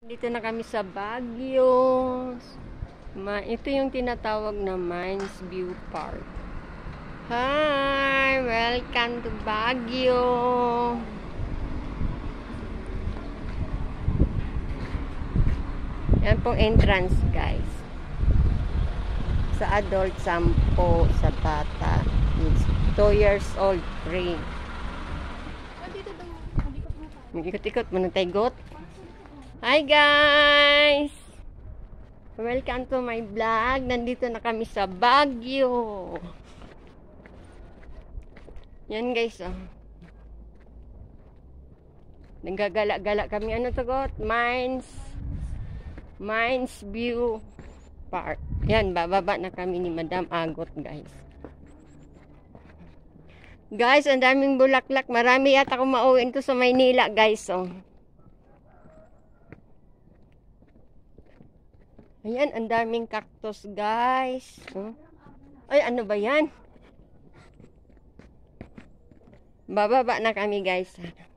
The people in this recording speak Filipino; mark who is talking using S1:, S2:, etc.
S1: Dito na kami sa Baguio. Ito yung tinatawag na Mines View Park. Hi! Welcome to Baguio! Yan pong entrance, guys. Sa adult, 10. Sa bata, 2 years old, free. Mag-ikot-ikot, manataygot. Hi guys! Welcome to my vlog. Nandito na kami sa Baguio. Yan guys, oh. Nagagala-gala kami. Ano to, got? Mines View Park. Yan, bababa na kami ni Madam Agot, guys. Guys, ang daming bulaklak. Marami yata akong mauwi ito sa Maynila, guys, oh. Ayan, ang daming cactus, guys. Ay, ano ba yan? Bababa na kami, guys.